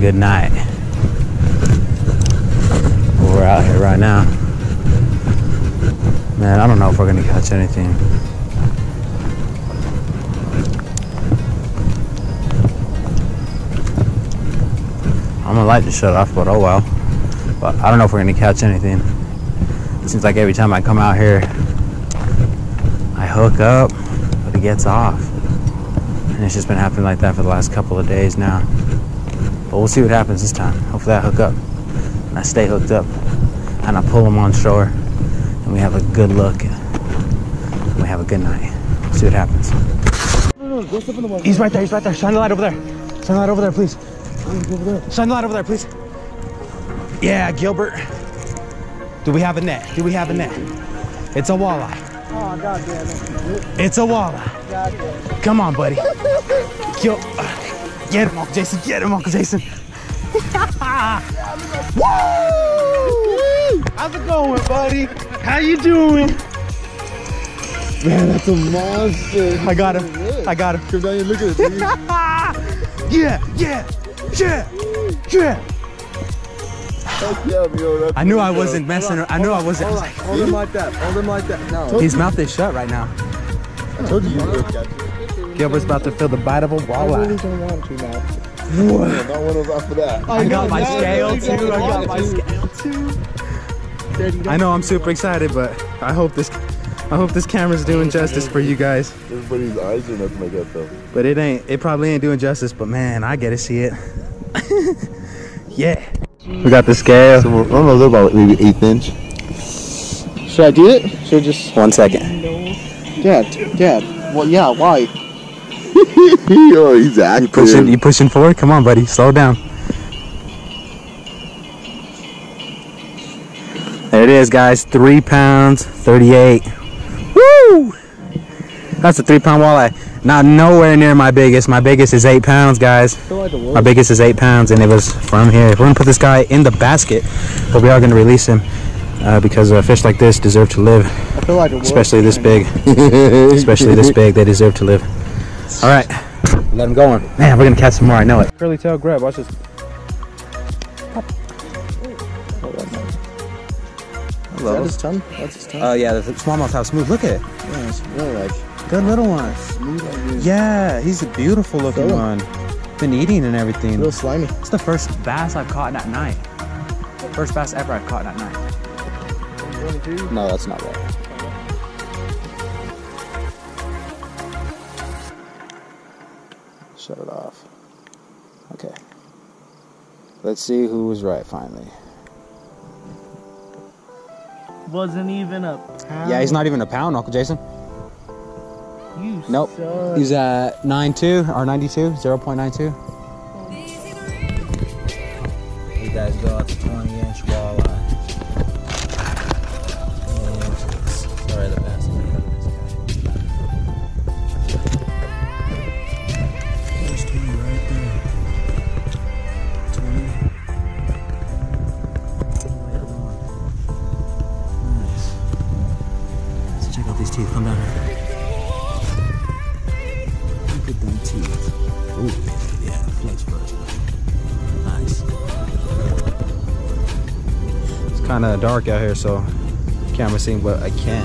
good night. We're out here right now. Man, I don't know if we're gonna catch anything. I'm gonna light the shut off, but oh well. But I don't know if we're gonna catch anything. It seems like every time I come out here, I hook up, but it gets off. And it's just been happening like that for the last couple of days now. But we'll see what happens this time. Hopefully I hook up and I stay hooked up and I pull them on shore and we have a good look and we have a good night. See what happens. He's right there, he's right there. Shine the light over there. Shine the light over there, please. Shine the light over there, please. Yeah, Gilbert. Do we have a net? Do we have a net? It's a walleye. Oh, God damn it. It's a walleye. God damn it. Come on, buddy. Get him, Uncle Jason. Get him, Uncle Jason. Woo! How's it going, buddy? How you doing? Man, that's a monster. I got him. I got him. Come down and look at it, dude. Yeah. Heck yeah, bro. I knew I wasn't messing around. I knew I wasn't. Hold him like that. Hold him like that. No. His mouth is shut right now. I told you would catch it. Gilbert's about to feel the bite of a I really walleye. don't want to now. Yeah, not one of us for that. I got my scale too. I got my scale too. I know I'm super excited, but I hope this camera's doing justice for you guys. Everybody's eyes are nothing like that though. But it probably ain't doing justice, but man, I get to see it. Yeah. We got the scale. So I don't know, they're about maybe 1/8 inch. Should I do it? Should I just... 1 second. Dad. Well, yeah, why? Oh, he's active. You pushing forward? Come on, buddy. Slow down. There it is, guys. 3 pounds, 38. Woo! That's a 3-pound walleye. Not nowhere near my biggest. My biggest is 8 pounds, guys. My biggest is 8 pounds, and it was from here. We're gonna put this guy in the basket, but we are gonna release him because fish like this deserve to live. I feel like it was. Especially this big. Especially this big, they deserve to live. All right, let him go on. Man, we're gonna catch some more. I know it. Curly tail grab. Watch this. That's his tongue? That's his tongue? Oh yeah, the smallmouth have smooth. Look at it. Yeah, it's really like... Good little one. Smooth like this. Yeah, he's a beautiful looking So- one. Been eating and everything. Real slimy. It's the first bass I've caught at night. First bass ever I've caught at night. No, that's not right. Shut it off. Okay. Let's see who was right finally. Wasn't even a pound. Yeah, he's not even a pound, Uncle Jason. You Nope. suck. He's at 92 or 92, 0.92. These guys go out to 20-inch walleye. Sorry, the bass is in front of this guy. There's 20 right there. 20. Nice. Let's check out these teeth. Come down here. Look at them teeth. Ooh, yeah, flex first. Nice. It's kind of dark out here, so camera seeing what I can.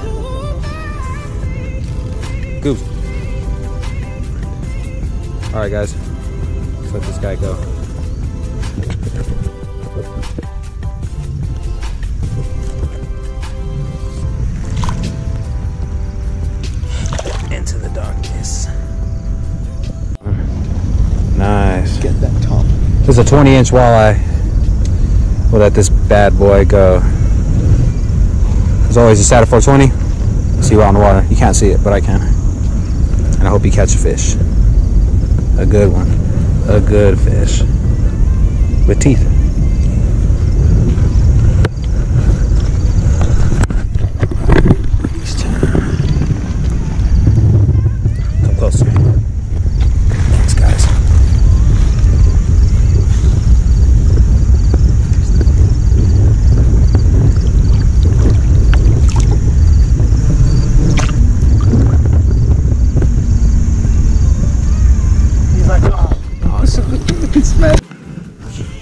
Goose. All right, guys. Let's let this guy go. Into the darkness. Nice. Get that tongue. This is a 20-inch walleye. We'll let this bad boy go. As always, it's at a 420. See you out on the water. You can't see it, but I can. And I hope you catch a fish. A good one. A good fish. With teeth. Come closer. Thanks, guys. He's like, oh. Awesome. It's mad.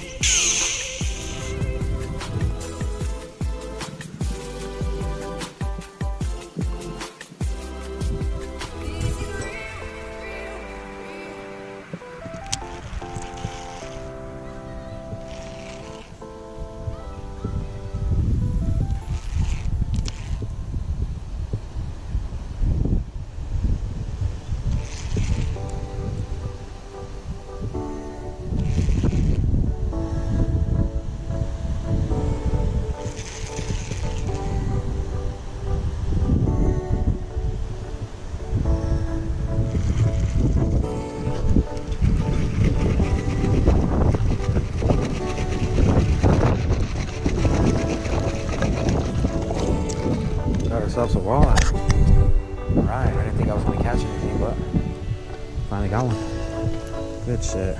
ourselves a walleye. Alright, I didn't think I was going to catch anything, but finally got one. Good shit.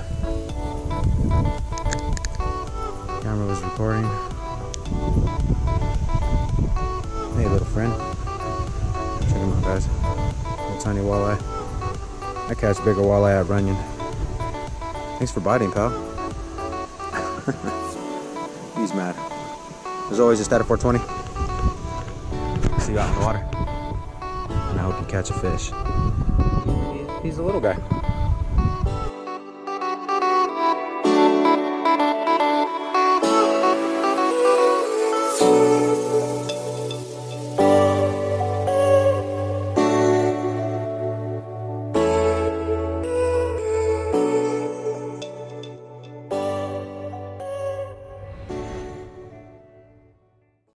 Camera was recording. Hey, little friend. Check him out, guys. Little tiny walleye. I catch bigger walleye at Runyon. Thanks for biting, pal. He's mad. As always, it's at a 420. See you out in the water. And I hope you catch a fish. He's a little guy.